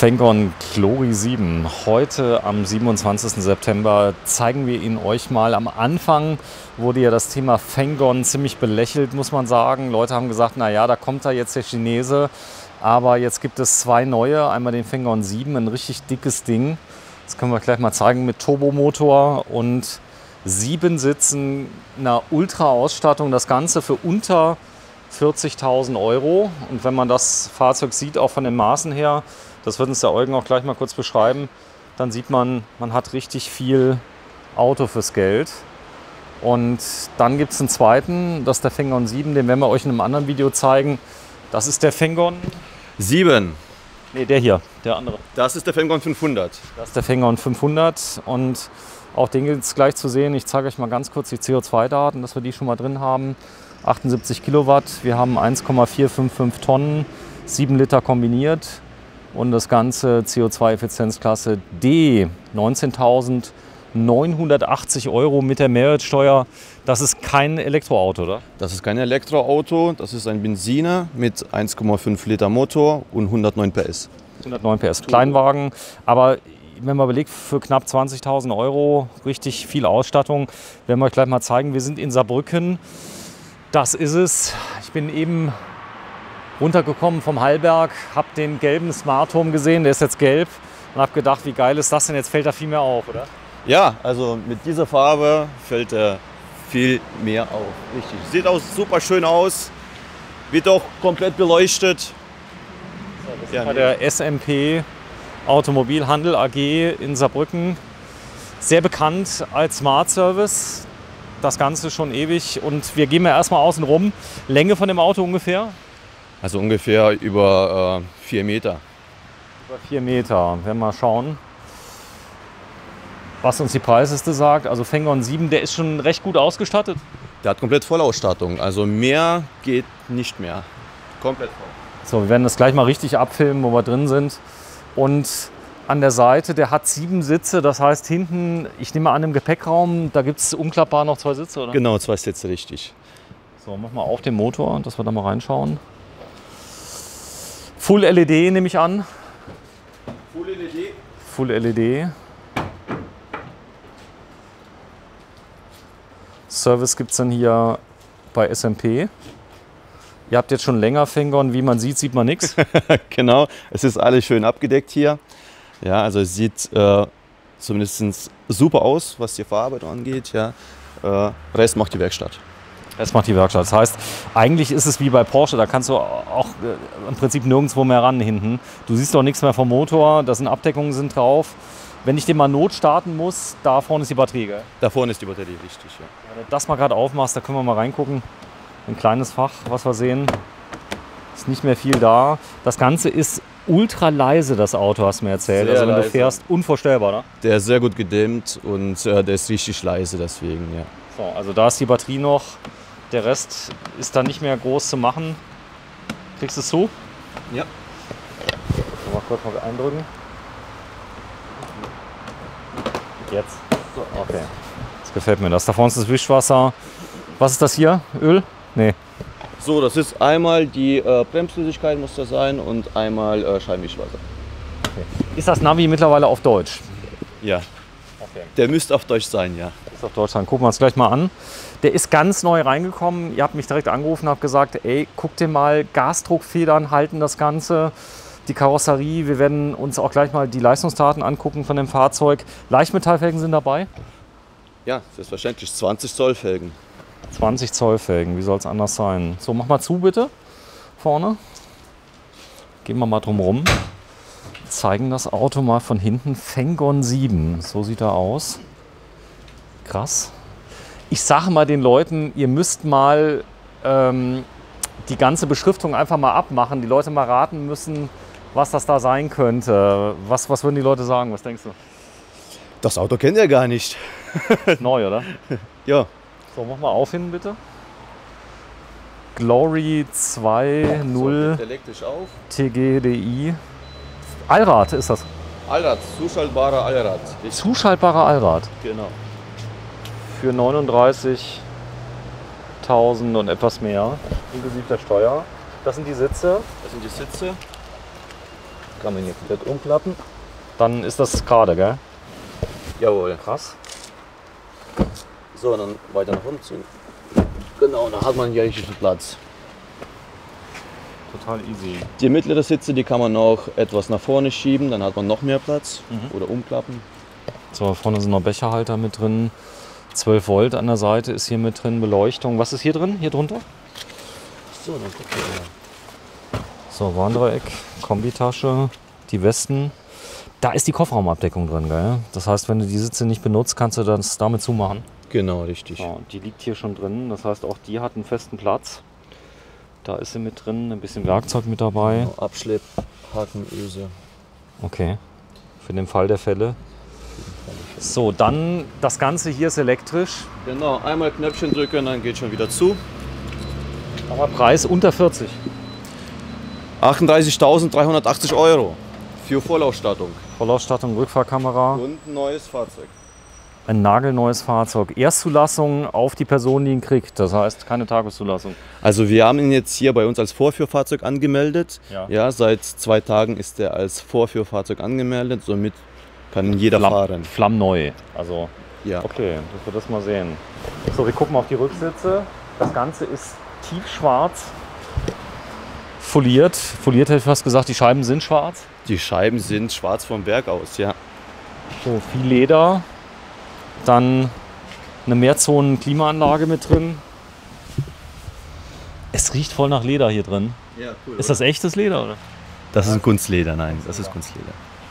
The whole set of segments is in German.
Fengon Glory 7. Heute am 27. September zeigen wir ihn euch mal. Am Anfang wurde ja das Thema Fengon ziemlich belächelt, muss man sagen. Leute haben gesagt, naja, da kommt da jetzt der Chinese. Aber jetzt gibt es zwei neue. Einmal den Fengon 7, ein richtig dickes Ding. Das können wir gleich mal zeigen mit Turbomotor und 7 Sitzen, einer Ultra-Ausstattung. Das Ganze für unter 40.000 Euro. Und wenn man das Fahrzeug sieht, auch von den Maßen her, das wird uns der Eugen auch gleich mal kurz beschreiben, dann sieht man, man hat richtig viel Auto fürs Geld. Und dann gibt es einen zweiten, das ist der Fengon 7, den werden wir euch in einem anderen Video zeigen. Das ist der Fengon 7. Ne, der hier, der andere. Das ist der Fengon 500. Das ist der Fengon 500 und auch den gilt es gleich zu sehen. Ich zeige euch mal ganz kurz die CO2-Daten, dass wir die schon mal drin haben. 78 Kilowatt, wir haben 1,455 Tonnen, 7 Liter kombiniert und das Ganze CO2-Effizienzklasse D, 19.980 Euro mit der Mehrwertsteuer. Das ist kein Elektroauto, oder? Das ist kein Elektroauto, das ist ein Benziner mit 1,5 Liter Motor und 109 PS. 109 PS, Kleinwagen, aber wenn man überlegt, für knapp 20.000 Euro richtig viel Ausstattung, werden wir euch gleich mal zeigen. Wir sind in Saarbrücken. Das ist es. Ich bin eben runtergekommen vom Hallberg, habe den gelben Smart Home gesehen, der ist jetzt gelb und habe gedacht, wie geil ist das denn? Jetzt fällt da viel mehr auf, oder? Ja, also mit dieser Farbe fällt er viel mehr auf. Richtig. Sieht auch super schön aus, wird auch komplett beleuchtet. So, das ist ja, der SMP Automobilhandel AG in Saarbrücken. Sehr bekannt als Smart Service. Das Ganze schon ewig und wir gehen mal erstmal außen rum. Länge von dem Auto ungefähr? Also ungefähr über 4 Meter. Über 4 Meter. Wir werden mal schauen, was uns die Preisliste sagt. Also Fengon 7, der ist schon recht gut ausgestattet. Der hat komplett Vollausstattung. Also mehr geht nicht mehr. Komplett voll. So, wir werden das gleich mal richtig abfilmen, wo wir drin sind. Und an der Seite, der hat 7 Sitze, das heißt hinten, ich nehme an, im Gepäckraum, da gibt es umklappbar noch 2 Sitze, oder? Genau, 2 Sitze, richtig. So, mach mal auf den Motor, dass wir da mal reinschauen. Full LED nehme ich an. Full LED. Full LED. Service gibt es dann hier bei SMP. Ihr habt jetzt schon länger Fengon, wie man sieht, sieht man nichts. Genau, es ist alles schön abgedeckt hier. Ja, also es sieht zumindest super aus, was die Verarbeitung angeht. Ja. Rest macht die Werkstatt. Rest macht die Werkstatt. Das heißt, eigentlich ist es wie bei Porsche, da kannst du auch im Prinzip nirgendwo mehr ran hinten. Du siehst auch nichts mehr vom Motor, da sind Abdeckungen sind drauf. Wenn ich den mal Not starten muss, da vorne ist die Batterie, gell? Da vorne ist die Batterie, richtig. Ja. Wenn du das mal gerade aufmachst, da können wir mal reingucken. Ein kleines Fach, was wir sehen. Ist nicht mehr viel da. Das Ganze ist ultra leise, das Auto, hast du mir erzählt. Sehr also wenn leise. du fährst, unvorstellbar, ne? Der ist sehr gut gedämmt und der ist richtig leise deswegen, ja. So, also da ist die Batterie noch. Der Rest ist dann nicht mehr groß zu machen. Kriegst du es zu? Ja. Mal kurz mal eindrücken. Jetzt. Okay. Das gefällt mir das. Da vorne ist das Wischwasser. Was ist das hier? Öl? Nee. So, das ist einmal die Bremsflüssigkeit muss das sein und einmal Scheibenwischwasser. Okay. Ist das Navi mittlerweile auf Deutsch? Ja. Okay. Der müsste auf Deutsch sein, ja. Ist auf Deutsch sein. Gucken wir uns gleich mal an. Der ist ganz neu reingekommen. Ihr habt mich direkt angerufen und habt gesagt, ey, guck dir mal, Gasdruckfedern halten das Ganze. Die Karosserie, wir werden uns auch gleich mal die Leistungsdaten angucken von dem Fahrzeug. Leichtmetallfelgen sind dabei? Ja, selbstverständlich. 20 Zoll Felgen. 20 Zoll Felgen, wie soll es anders sein? So, mach mal zu bitte, vorne. Gehen wir mal drum rum. Zeigen das Auto mal von hinten. Fengon 7, so sieht er aus. Krass. Ich sage mal den Leuten, ihr müsst mal die ganze Beschriftung einfach mal abmachen. Die Leute mal raten müssen, was das da sein könnte. Was würden die Leute sagen? Was denkst du? Das Auto kennt er gar nicht. Neu, oder? Ja. So, mach mal auf hin, bitte. Glory 2.0 elektrisch auf. TGDI. Allrad ist das. Allrad, zuschaltbarer Allrad. Zuschaltbarer Allrad. Genau. Für 39.000 und etwas mehr, inklusive der Steuer. Das sind die Sitze. Das sind die Sitze. Kann man hier komplett umklappen. Dann ist das gerade, gell? Jawohl. Krass. So, dann weiter nach unten ziehen. Genau, da hat man hier richtig Platz. Total easy. Die mittlere Sitze, die kann man auch etwas nach vorne schieben, dann hat man noch mehr Platz. Oder umklappen. So, vorne sind noch Becherhalter mit drin. 12 Volt an der Seite ist hier mit drin. Beleuchtung. Was ist hier drin? Hier drunter? So, dann gucken wir mal. So, Warndreieck, Kombitasche, die Westen. Da ist die Kofferraumabdeckung drin, gell? Das heißt, wenn du die Sitze nicht benutzt, kannst du das damit zumachen. Genau, richtig. So, die liegt hier schon drin. Das heißt, auch die hat einen festen Platz. Da ist sie mit drin, ein bisschen Werkzeug mit dabei. Genau, Abschlepp, Hakenöse. Okay, für den Fall der Fälle. So, dann das Ganze hier ist elektrisch. Genau, einmal Knöpfchen drücken, dann geht schon wieder zu. Aber Preis unter 40. 38.380 Euro für Vollausstattung. Vollausstattung, Rückfahrkamera. Und ein neues Fahrzeug. Ein nagelneues Fahrzeug. Erstzulassung auf die Person, die ihn kriegt. Das heißt, keine Tageszulassung. Also wir haben ihn jetzt hier bei uns als Vorführfahrzeug angemeldet. Ja. Ja, seit 2 Tagen ist er als Vorführfahrzeug angemeldet. Somit kann ihn jeder fahren. Flammneu. Also, Ja. okay, dass wir das mal sehen. So, wir gucken auf die Rücksitze. Das Ganze ist tiefschwarz. Foliert. Foliert hätte ich fast gesagt, die Scheiben sind schwarz. Die Scheiben sind schwarz vom Berg aus, ja. So, viel Leder. Dann eine Mehrzonen-Klimaanlage mit drin. Es riecht voll nach Leder hier drin. Ja, cool. Ist das echtes Leder, oder? Das ist ein Kunstleder, nein, das ist Kunstleder.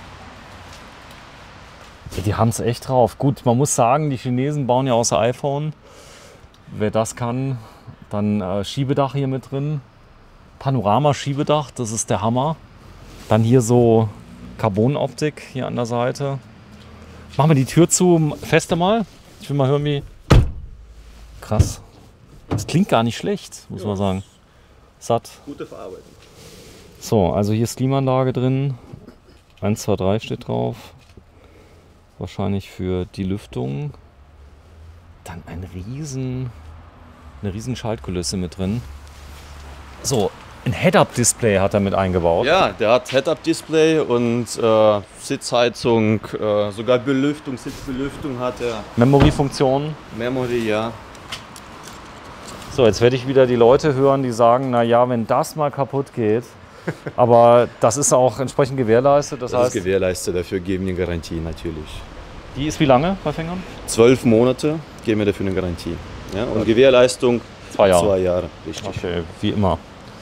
Ja, die haben es echt drauf. Gut, man muss sagen, die Chinesen bauen ja außer iPhone. Wer das kann, dann Schiebedach hier mit drin. Panorama-Schiebedach, das ist der Hammer. Dann hier so Carbonoptik hier an der Seite. Machen wir die Tür zu, feste mal. Ich will mal hören, wie... Krass. Das klingt gar nicht schlecht, muss man sagen. Satt. Gute Verarbeitung. So, also hier ist Klimaanlage drin. 1, 2, 3 steht drauf. Wahrscheinlich für die Lüftung. Dann eine riesen Schaltkulisse mit drin. So, ein Head-Up-Display hat er mit eingebaut. Ja, der hat Head-Up-Display und Sitzheizung, sogar Belüftung, Sitzbelüftung hat er. Memory-Funktion. Memory, ja. So, jetzt werde ich wieder die Leute hören, die sagen, na ja, wenn das mal kaputt geht. Aber das ist auch entsprechend gewährleistet. Das heißt, ist gewährleistet, dafür geben wir eine Garantie natürlich. Die ist wie lange bei Fängern? 12 Monate geben wir dafür eine Garantie. Ja, und Gewährleistung 2 Jahre. 2 Jahre, richtig. Okay, wie immer.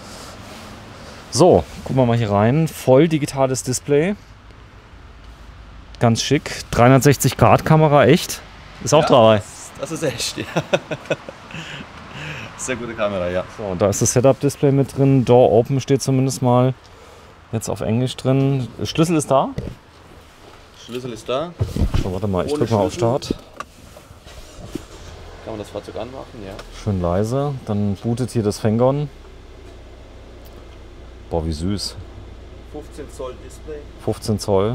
So, gucken wir mal hier rein. Voll digitales Display. Ganz schick. 360-Grad-Kamera, echt. Ist auch dabei. Das ist echt, ja. Sehr gute Kamera, ja. So, da ist das Setup-Display mit drin. Door Open steht zumindest mal. Jetzt auf Englisch drin. Schlüssel ist da. Schlüssel ist da. So, warte mal, ich Ohne drücke mal auf Schlüssel. Start. Kann man das Fahrzeug anmachen, ja. Schön leise. Dann bootet hier das Fengon. Boah, wie süß. 15 Zoll Display. 15 Zoll.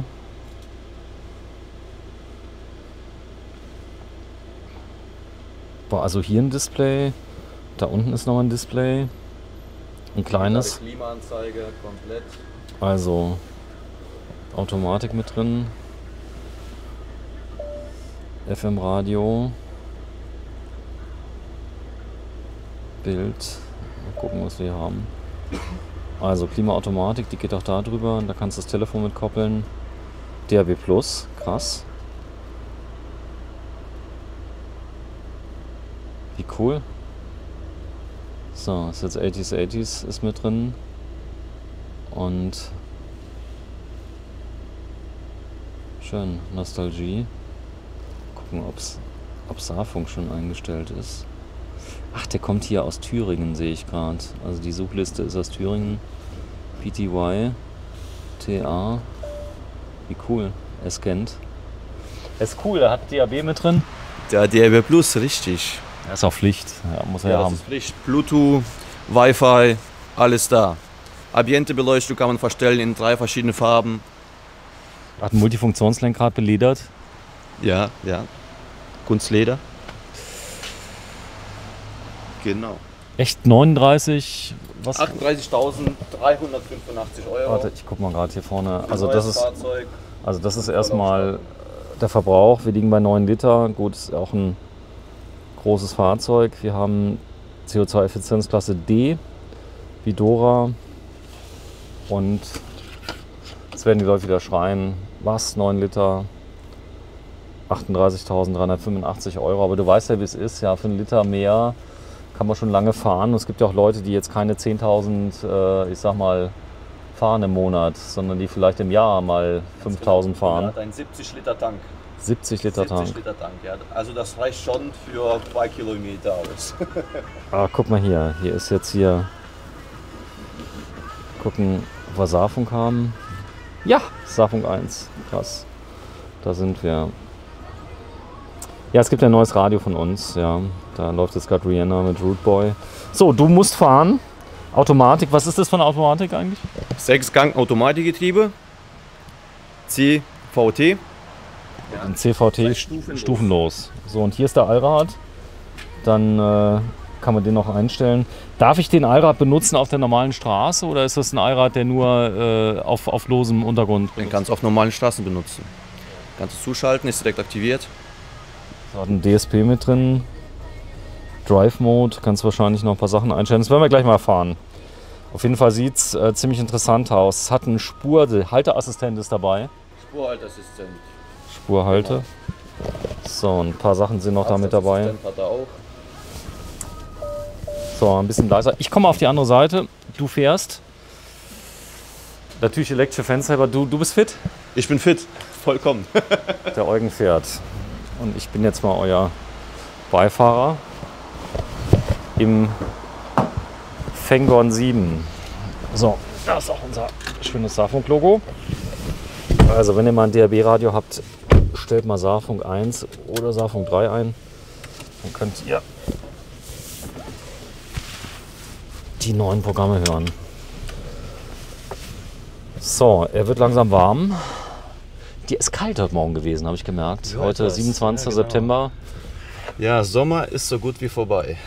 Boah, also hier ein Display. Da unten ist noch ein Display. Ein kleines. Klimaanzeige komplett. Also Automatik mit drin. FM-Radio. Bild. Mal gucken, was wir hier haben. Also Klimaautomatik, die geht auch da drüber. Und da kannst du das Telefon mit koppeln. DAB+, krass. Wie cool. So, ist jetzt 80s ist mit drin. Und schön, Nostalgie. Gucken, ob Saarfunk schon eingestellt ist. Ach, der kommt hier aus Thüringen, sehe ich gerade. Also die Suchliste ist aus Thüringen. PTY, TA. Wie cool, er scannt. Er ist cool, er hat DAB mit drin. Der DAB Plus, richtig. Er ist auch Pflicht, ja, muss er ja das haben. ist Pflicht. Bluetooth, Wi-Fi, alles da. Ambientebeleuchtung kann man verstellen in 3 verschiedene Farben. Hat ein Multifunktionslenkrad beledert. Ja, ja. Kunstleder. Genau. Echt 39? Was? 38.385 Euro. Warte, ich guck mal gerade hier vorne. Also Neues das ist, Fahrzeug. also das ist erstmal der Verbrauch. Wir liegen bei 9 Liter. Gut, ist auch ein großes Fahrzeug. Wir haben CO2-Effizienzklasse D, wie Dora. Und jetzt werden die Leute wieder schreien, was, 9 Liter, 38.385 Euro. Aber du weißt ja, wie es ist. Ja, für einen Liter mehr kann man schon lange fahren. Und es gibt ja auch Leute, die jetzt keine 10.000, ich sag mal, fahren im Monat, sondern die vielleicht im Jahr mal 5.000 fahren. Hat einen 70 Liter Tank. 70 Liter Tank. 70 Liter Tank, ja. Also das reicht schon für 2 Kilometer aus. Ah, guck mal hier. Hier ist jetzt hier. Gucken, ob wir Saarfunk haben. Ja, Saarfunk 1. Krass. Da sind wir. Ja, es gibt ein neues Radio von uns. Ja, da läuft jetzt gerade Rihanna mit Root Boy. So, du musst fahren. Automatik. Was ist das für eine Automatik eigentlich? 6-Gang Automatikgetriebe. CVT. Ein CVT stufenlos. So, und hier ist der Allrad. Dann kann man den noch einstellen. Darf ich den Allrad benutzen auf der normalen Straße oder ist das ein Allrad, der nur auf losem Untergrund Den benutzt? kannst du auf normalen Straßen benutzen. Kannst du zuschalten, ist direkt aktiviert. Da hat ein DSP mit drin. Drive Mode, kannst wahrscheinlich noch ein paar Sachen einstellen. Das werden wir gleich mal erfahren. Auf jeden Fall sieht es ziemlich interessant aus. Es hat einen Halteassistent ist dabei. Spurhalteassistent. Spurhalte. So, ein paar Sachen sind noch da mit dabei. Hat er auch. So, ein bisschen leiser. Ich komme auf die andere Seite. Du fährst. Natürlich elektrische Fenster, du bist fit? Ich bin fit, vollkommen. Der Eugen fährt. Und ich bin jetzt mal euer Beifahrer im Fengon 7. So, da ist auch unser schönes Saarfunk-Logo. Also, wenn ihr mal ein DAB-Radio habt, stellt mal Saarfunk 1 oder Saarfunk 3 ein. Dann könnt ihr die neuen Programme hören. So, er wird langsam warm. Die ist kalt heute Morgen gewesen, habe ich gemerkt. Ja, heute 27. genau. September. Ja, Sommer ist so gut wie vorbei.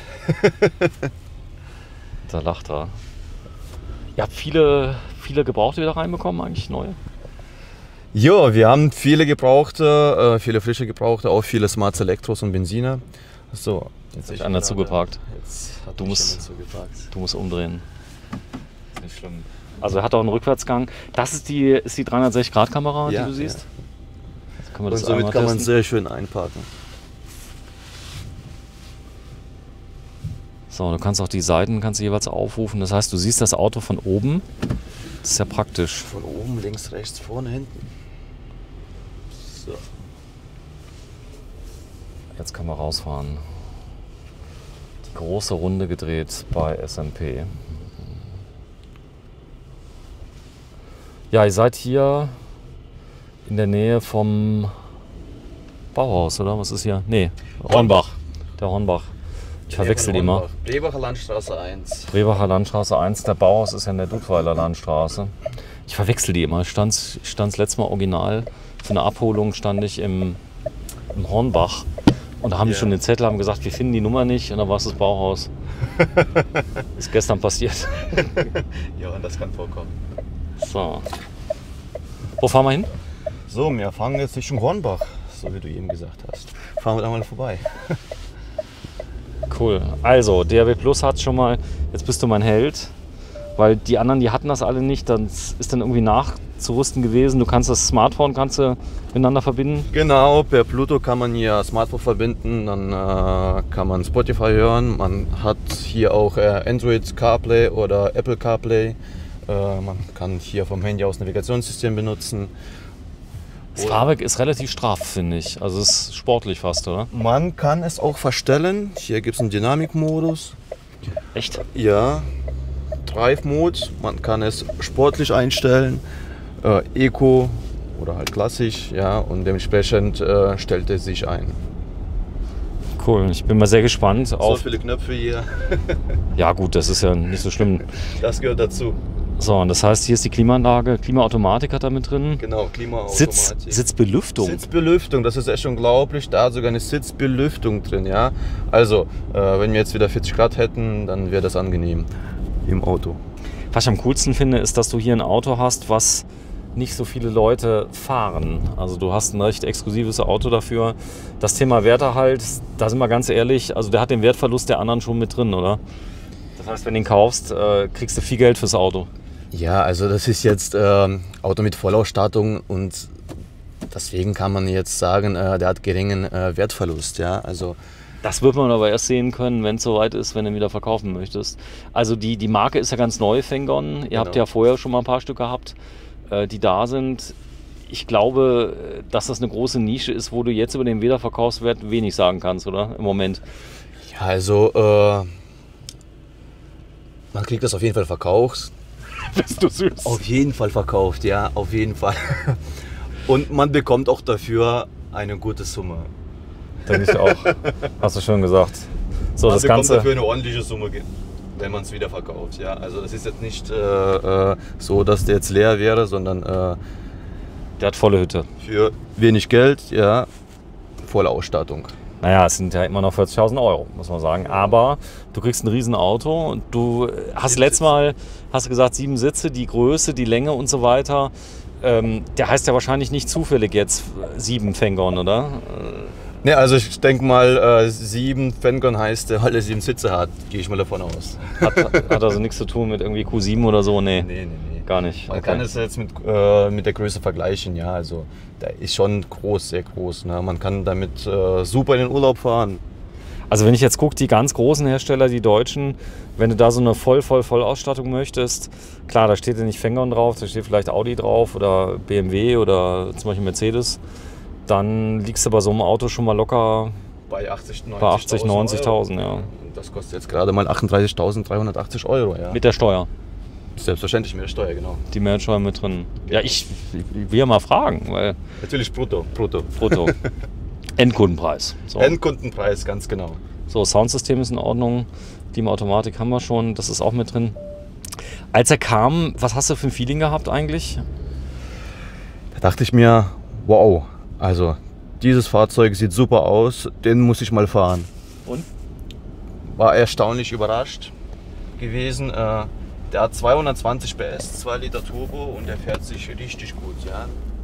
Da lacht er. Ihr habt viele Gebrauchte wieder reinbekommen, eigentlich neue? Ja, wir haben viele Gebrauchte, viele frische Gebrauchte, auch viele Smart Elektros und Benziner. So, Jetzt hat einer zugeparkt. Jetzt hat Du mich musst- jemand zugeparkt. Du musst umdrehen. Ist nicht schlimm. Also er hat auch einen Rückwärtsgang. Das ist die 360-Grad-Kamera, Ja, die du siehst. ja. Jetzt können wir Und das somit einmal kann man testen. sehr schön einparken. So, du kannst auch die Seiten jeweils aufrufen. Das heißt, du siehst das Auto von oben. Das ist ja praktisch. Von oben, links, rechts, vorne, hinten. So. Jetzt können wir rausfahren. Die große Runde gedreht bei SMP. Ja, ihr seid hier in der Nähe vom Bauhaus, oder? Was ist hier? Nee, Hornbach. Der Hornbach. Ich verwechsel die immer. Brebacher Landstraße 1. Brebacher Landstraße 1, der Bauhaus ist ja in der Dudweiler Landstraße. Ich verwechsel die immer. Ich stand das letzte Mal original. Für eine Abholung stand ich im Hornbach. Und da haben die Ja. schon den Zettel, haben gesagt, wir finden die Nummer nicht. Und dann war es das Bauhaus. Ist gestern passiert. Ja, und das kann vorkommen. So. Wo fahren wir hin? So, wir fahren jetzt Richtung Hornbach, so wie du eben gesagt hast. Fahren wir da mal vorbei. Cool. Also, DAB Plus hat schon mal, jetzt bist du mein Held. Weil die anderen, die hatten das alle nicht. Dann ist dann irgendwie nachzurüsten gewesen. Du kannst das Smartphone miteinander verbinden. Genau, per Bluetooth kann man hier Smartphone verbinden, dann kann man Spotify hören. Man hat hier auch Android CarPlay oder Apple CarPlay. Man kann hier vom Handy aus Navigationssystem benutzen. Das Fahrwerk ist relativ straff, finde ich. Also es ist sportlich fast, oder? Man kann es auch verstellen. Hier gibt es einen Dynamikmodus. Echt? Ja, Drive-Mode. Man kann es sportlich einstellen, Eco oder halt klassisch. Ja, und dementsprechend stellt es sich ein. Cool, ich bin mal sehr gespannt So auf. viele Knöpfe hier. Ja gut, das ist ja nicht so schlimm. Das gehört dazu. So, und das heißt, hier ist die Klimaanlage, Klimaautomatik hat da mit drin. Genau, Klimaautomatik. Sitzbelüftung. Sitzbelüftung, das ist echt unglaublich. Da hat sogar eine Sitzbelüftung drin, ja. Also, wenn wir jetzt wieder 40 Grad hätten, dann wäre das angenehm im Auto. Was ich am coolsten finde, ist, dass du hier ein Auto hast, was nicht so viele Leute fahren. Also du hast ein recht exklusives Auto dafür. Das Thema Werterhalt, da sind wir ganz ehrlich, also der hat den Wertverlust der anderen schon mit drin, oder? Das heißt, wenn du ihn kaufst, kriegst du viel Geld fürs Auto. Ja, also das ist jetzt Auto mit Vollausstattung und deswegen kann man jetzt sagen, der hat geringen Wertverlust. Ja? Also das wird man aber erst sehen können, wenn es soweit ist, wenn du ihn wieder verkaufen möchtest. Also die Marke ist ja ganz neu, Fengon. Ihr habt ja vorher schon mal ein paar Stück gehabt, die da sind. Ich glaube, dass das eine große Nische ist, wo du jetzt über den Wiederverkaufswert wenig sagen kannst, oder? Im Moment. Ja, also man kriegt das auf jeden Fall verkauft. Bist du süß. Auf jeden Fall verkauft, ja, auf jeden Fall. Und man bekommt auch dafür eine gute Summe. Denke ich auch. Hast du schön gesagt. So, man das bekommt Ganze dafür eine ordentliche Summe, wenn man es wieder verkauft. Ja? Also das ist jetzt nicht so, dass der jetzt leer wäre, sondern der hat volle Hütte. Für wenig Geld, ja, volle Ausstattung. Naja, es sind ja immer noch 40.000 Euro, muss man sagen. Aber du kriegst ein Riesenauto und du hast letztes Mal gesagt, 7 Sitze, die Größe, die Länge und so weiter. Der heißt ja wahrscheinlich nicht zufällig jetzt 7 Fengon, oder? Ne, also ich denke mal, 7 Fengon heißt, weil er 7 Sitze hat, gehe ich mal davon aus. Hat also nichts zu tun mit irgendwie Q7 oder so? Nee. Nee. Gar nicht. Man kann es jetzt mit der Größe vergleichen, ja. Also der ist schon groß, sehr groß. Ne? Man kann damit super in den Urlaub fahren. Also wenn ich jetzt gucke, die ganz großen Hersteller, die deutschen, wenn du da so eine Vollausstattung möchtest, klar, da steht ja nicht Fengon drauf, da steht vielleicht Audi drauf oder BMW oder zum Beispiel Mercedes, dann liegst du bei so einem Auto schon mal locker bei 80.000, 90.000, ja. Das kostet jetzt gerade mal 38.380 Euro, ja. Mit der Steuer? Selbstverständlich mit der Steuer, genau. Die Mehrwertsteuer mit drin. Ja, ich will ja mal fragen, weil... Natürlich brutto. Endkundenpreis. So. Endkundenpreis, ganz genau. So, Soundsystem ist in Ordnung. Klimaautomatik haben wir schon, das ist auch mit drin. Als er kam, was hast du für ein Feeling gehabt eigentlich? Da dachte ich mir, wow, also dieses Fahrzeug sieht super aus, den muss ich mal fahren. Und? War erstaunlich überrascht gewesen. Der hat 220 PS, 2 Liter Turbo und der fährt sich richtig gut, ja.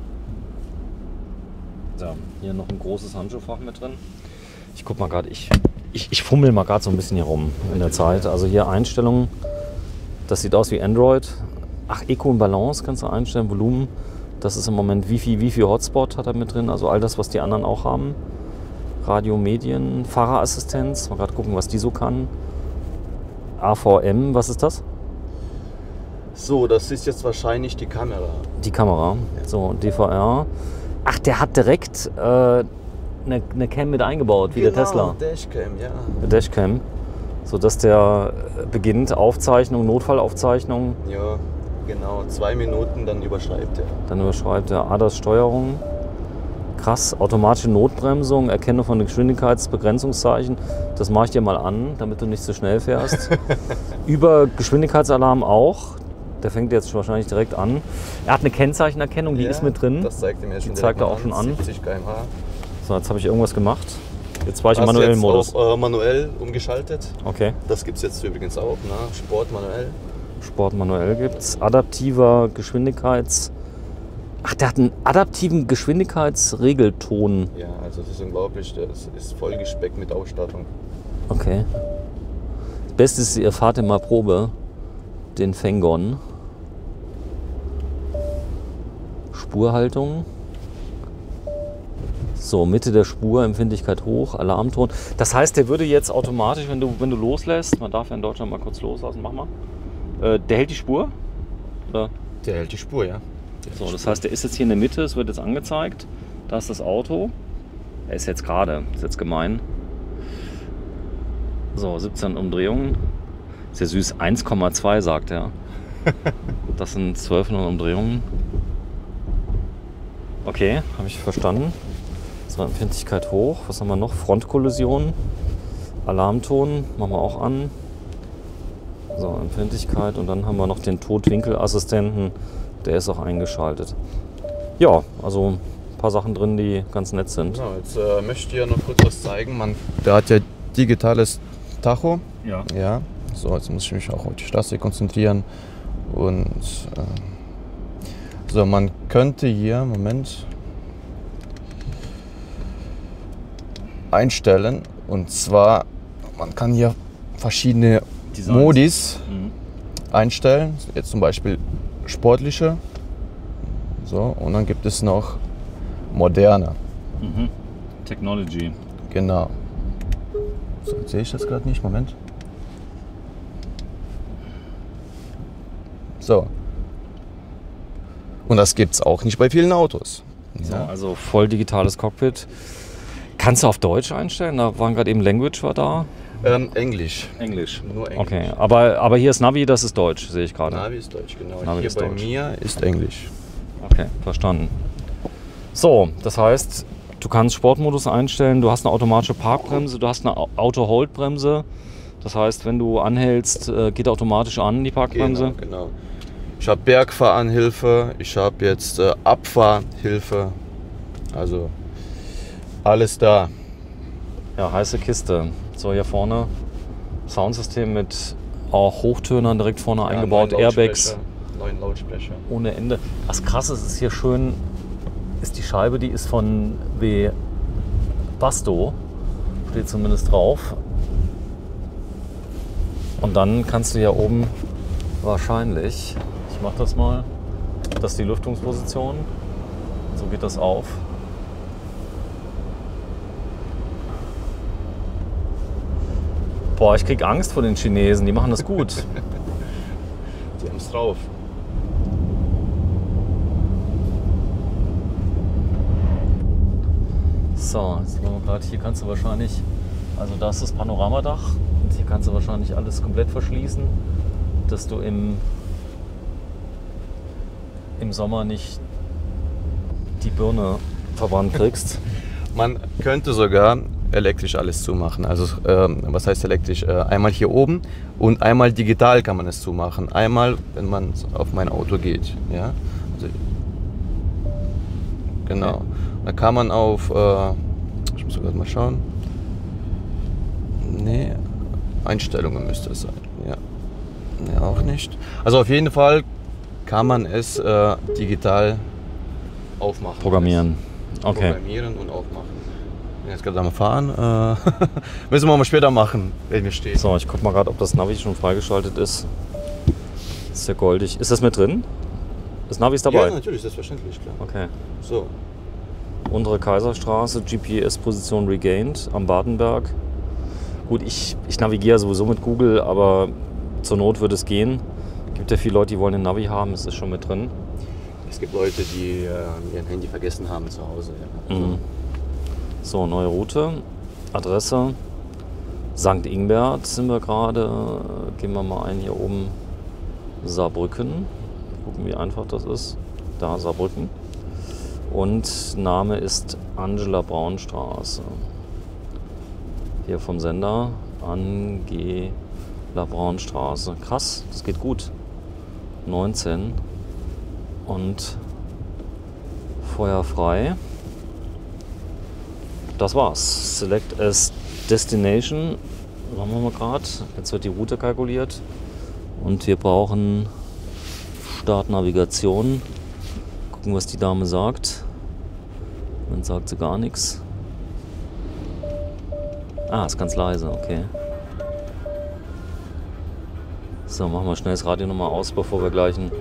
So, hier noch ein großes Handschuhfach mit drin. Ich guck mal gerade, ich fummel mal gerade so ein bisschen hier rum in der Zeit. Also hier Einstellungen, das sieht aus wie Android. Ach, Eco und Balance kannst du einstellen, Volumen. Das ist im Moment Wifi Hotspot hat er mit drin, also all das, was die anderen auch haben. Radio, Medien, Fahrerassistenz, mal gerade gucken, was die so kann. AVM, was ist das? So, das ist jetzt wahrscheinlich die Kamera. Die Kamera, so DVR. Ach, der hat direkt eine Cam mit eingebaut, wie genau, der Tesla. Dashcam, ja. Eine Dashcam, sodass der beginnt, Aufzeichnung, Notfallaufzeichnung. Ja, genau, 2 Minuten, dann überschreibt er. Dann überschreibt er ADAS-Steuerung. Krass, automatische Notbremsung, Erkennung von Geschwindigkeitsbegrenzungszeichen. Das mache ich dir mal an, damit du nicht zu schnell fährst. Über Geschwindigkeitsalarm auch. Der fängt jetzt wahrscheinlich direkt an. Er hat eine Kennzeichenerkennung, die ist mit drin. Das zeigt er mir schon. Die zeigt er auch schon an. 70 km/h. So, jetzt habe ich irgendwas gemacht. Jetzt war ich im manuellen Modus. Auch, manuell umgeschaltet. Okay. Das gibt es jetzt übrigens auch. Ne? Sport manuell. Sport manuell gibt es. Adaptiver Geschwindigkeits... Ach, der hat einen adaptiven Geschwindigkeitsregelton. Ja, also das ist unglaublich. Das ist vollgespeckt mit Ausstattung. Okay. Das Beste ist, ihr fahrt immer Probe. Den Fengon. Spurhaltung. So, Mitte der Spur, Empfindlichkeit hoch, Alarmton. Das heißt, der würde jetzt automatisch, wenn du loslässt, man darf ja in Deutschland mal kurz loslassen, mach mal. Der hält die Spur? Oder? Der hält die Spur, ja. So, das heißt, der ist jetzt hier in der Mitte, es wird jetzt angezeigt. Da ist das Auto. Er ist jetzt gerade, ist jetzt gemein. So, 17 Umdrehungen. Ist ja süß, 1,2 sagt er. Das sind 1200 Umdrehungen. Okay, habe ich verstanden. So, Empfindlichkeit hoch. Was haben wir noch? Frontkollision. Alarmton machen wir auch an. So, Empfindlichkeit und dann haben wir noch den Totwinkelassistenten, der ist auch eingeschaltet. Ja, also ein paar Sachen drin, die ganz nett sind. Genau, jetzt möchte ich ja noch kurz was zeigen. Der hat ja digitales Tacho. Ja. Ja. So, jetzt muss ich mich auch auf die Straße konzentrieren. Und so, man könnte hier, Moment, einstellen. Und zwar, man kann hier verschiedene Designs. Modis einstellen. Jetzt zum Beispiel sportliche. So, und dann gibt es noch moderne. Technology. Genau. So, jetzt sehe ich das gerade nicht. Moment. So. Und das gibt es auch nicht bei vielen Autos. So, also voll digitales Cockpit. Kannst du auf Deutsch einstellen? Da waren gerade eben Language war da. Englisch. Englisch. Nur Englisch. Okay, aber hier ist Navi, das ist Deutsch, sehe ich gerade. Navi ist Deutsch, genau. Navi Hier ist bei Deutsch. mir ist Englisch. Okay, verstanden. So, das heißt, du kannst Sportmodus einstellen, du hast eine automatische Parkbremse, du hast eine Auto-Hold-Bremse. Das heißt, wenn du anhältst, geht automatisch an die Parkbremse. Genau. Ich habe Bergfahranhilfe, ich habe jetzt Abfahrhilfe. Also alles da. Ja, heiße Kiste. So, hier vorne Soundsystem mit auch Hochtönern direkt vorne eingebaut, 9 Airbags 9 Lautsprecher. ohne Ende. Was krass ist hier schön, ist die Scheibe, die ist von Webasto, steht zumindest drauf. Und dann kannst du hier oben wahrscheinlich, ich mach das mal, das ist die Lüftungsposition, so geht das auf. Boah, ich krieg Angst vor den Chinesen, die machen das gut. Die haben es drauf. So, jetzt sind wir gerade hier, kannst du wahrscheinlich, also da ist das Panoramadach und hier kannst du wahrscheinlich alles komplett verschließen, dass du im Sommer nicht die Birne verbrannt kriegst. Man könnte sogar elektrisch alles zumachen. Also was heißt elektrisch? Einmal hier oben und einmal digital kann man es zumachen. Einmal, wenn man auf mein Auto geht. Ja? Also, genau. Okay. Da kann man auf, ich muss gerade mal schauen. Nee, Einstellungen müsste es sein. Ja. Nee, auch nicht. Also auf jeden Fall kann man es digital aufmachen. Programmieren. Okay. Programmieren und aufmachen. Jetzt gerade am Fahren. Müssen wir mal später machen, wenn wir stehen. So, ich guck mal gerade, ob das Navi schon freigeschaltet ist. Ist ja goldig. Ist das mit drin? Das Navi ist dabei? Ja, natürlich, selbstverständlich, klar. Okay. So. Untere Kaiserstraße, GPS-Position regained am Badenberg. Gut, ich navigiere sowieso mit Google, aber zur Not würde es gehen. Gibt ja viele Leute, die wollen ein Navi haben, es ist schon mit drin. Es gibt Leute, die ihr Handy vergessen haben zu Hause. Ja. Mhm. So, neue Route, Adresse, St. Ingbert sind wir gerade. Gehen wir mal ein hier oben, Saarbrücken. Gucken, wie einfach das ist. Da, Saarbrücken. Und Name ist Angela Braunstraße. Hier vom Sender, Angela Braunstraße. Krass, das geht gut. 19 und feuerfrei. Das war's. Select as Destination. Machen wir mal gerade. Jetzt wird die Route kalkuliert. Und wir brauchen Startnavigation. Gucken, was die Dame sagt. Dann sagt sie gar nichts. Ah, ist ganz leise, okay. So, machen wir schnell das Radio nochmal aus, bevor wir gleich ein...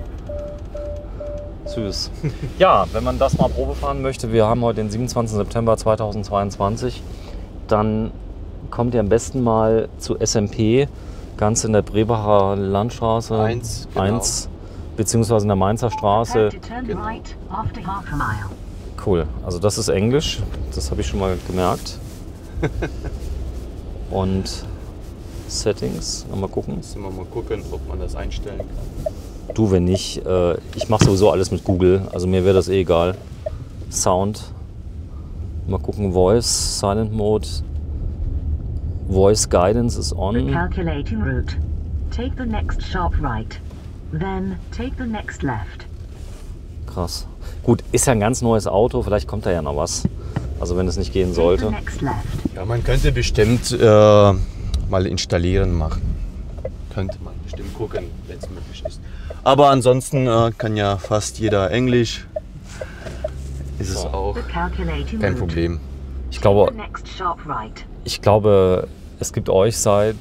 Süß. Ja, wenn man das mal Probe fahren möchte, wir haben heute den 27. September 2022, dann kommt ihr am besten mal zu SMP, ganz in der Brebacher Landstraße 1, genau. 1, beziehungsweise in der Mainzer Straße. Genau. Cool, also das ist Englisch, das habe ich schon mal gemerkt. Und Settings, mal gucken. Müssen wir mal gucken, ob man das einstellen kann. Du, wenn nicht, ich mache sowieso alles mit Google, also mir wäre das eh egal. Sound, mal gucken, Voice, Silent Mode, Voice Guidance ist on. Calculating route. take the next sharp right. Then take the next left. Krass. Gut, ist ja ein ganz neues Auto, vielleicht kommt da ja noch was. Also wenn es nicht gehen sollte. Take the next left. Ja, man könnte bestimmt mal installieren machen. Könnte man bestimmt gucken, wenn es möglich ist. Aber ansonsten kann ja fast jeder Englisch. Ist es auch Calculating kein route. Problem. Ich glaube, The next sharp right. es gibt euch seit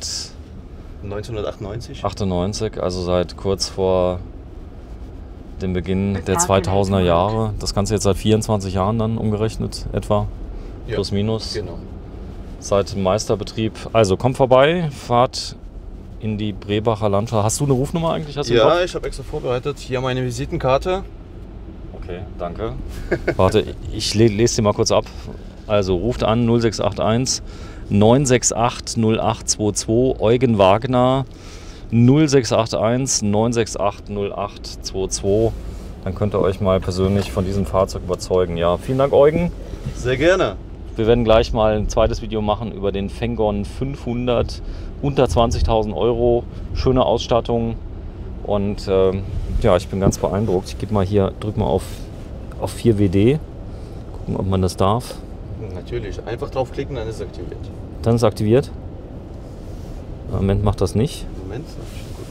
1998? 98, also seit kurz vor dem Beginn der 2000er Jahre. Das Ganze jetzt seit 24 Jahren dann umgerechnet etwa, Ja, plus minus. Genau. Seit dem Meisterbetrieb. Also kommt vorbei, fahrt in die Brebacher Landschaft. Hast du eine Rufnummer eigentlich? Hast du im Kopf? Ja, ich habe extra vorbereitet. Hier meine Visitenkarte. Okay, danke. Warte, ich lese dir mal kurz ab. Also ruft an 0681 968 0822 Eugen Wagner 0681 968 0822. Dann könnt ihr euch mal persönlich von diesem Fahrzeug überzeugen. Ja, vielen Dank, Eugen. Sehr gerne. Wir werden gleich mal ein zweites Video machen über den Fengon 500, unter 20.000 Euro, schöne Ausstattung und ja, ich bin ganz beeindruckt. Ich gebe mal hier, drück mal auf 4WD, gucken, ob man das darf. Natürlich. Einfach draufklicken, dann ist es aktiviert. Dann ist es aktiviert. Im Moment macht das nicht. Moment. Schon gut.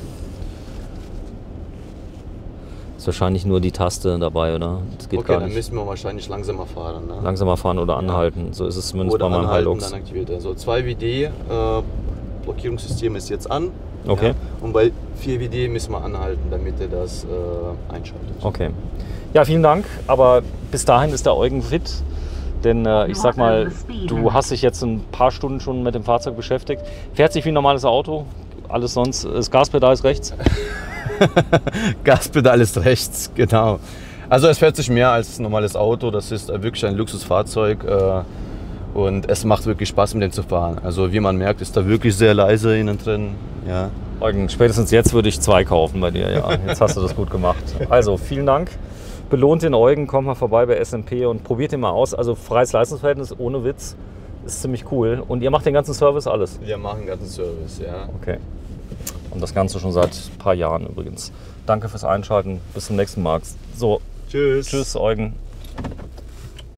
Ist wahrscheinlich nur die Taste dabei, oder? Das geht Okay, gar dann nicht. müssen wir wahrscheinlich langsamer fahren. Ne? Langsamer fahren oder anhalten. So ist es zumindest Oder bei meinem anhalten, Hilux. dann aktiviert er. So 2WD Blockierungssystem ist jetzt an. Okay. Ja? Und bei 4WD müssen wir anhalten, damit er das einschaltet. Okay. Ja, vielen Dank. Aber bis dahin ist der Eugen fit. Denn ich sag mal, du hast dich jetzt ein paar Stunden schon mit dem Fahrzeug beschäftigt. Fährt sich wie ein normales Auto. Alles sonst, das Gaspedal ist rechts. Gaspedal ist rechts, genau. Also es fährt sich mehr als ein normales Auto. Das ist wirklich ein Luxusfahrzeug. Und es macht wirklich Spaß, mit dem zu fahren. Also wie man merkt, ist da wirklich sehr leise innen drin. Ja. Eugen, spätestens jetzt würde ich 2 kaufen bei dir. Ja, jetzt hast du das gut gemacht. Also vielen Dank. Belohnt den Eugen, kommt mal vorbei bei SMP und probiert ihn mal aus. Also freies Leistungsverhältnis, ohne Witz, ist ziemlich cool. Und ihr macht den ganzen Service alles? Wir machen den ganzen Service, ja. Okay. Und das Ganze schon seit ein paar Jahren übrigens. Danke fürs Einschalten. Bis zum nächsten Mal. So, Tschüss. tschüss Eugen.